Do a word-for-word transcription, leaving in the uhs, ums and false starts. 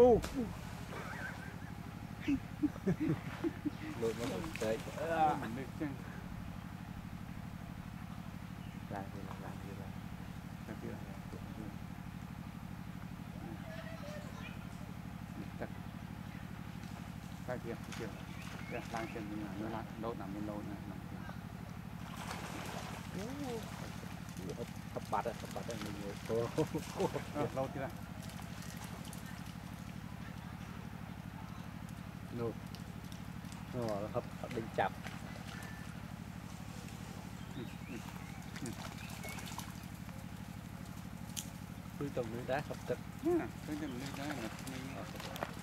ô lôi nó một cái mình được chân làm gì làm làm gì làm cái kia cái kia cái kia cái lang chân mình là nó lang đốt nằm bên lâu nè hấp bát à hấp bát à mình lâu chưa nô nó hấp đinh chặt tôi trồng núi đá hấp tật tôi trồng núi đá là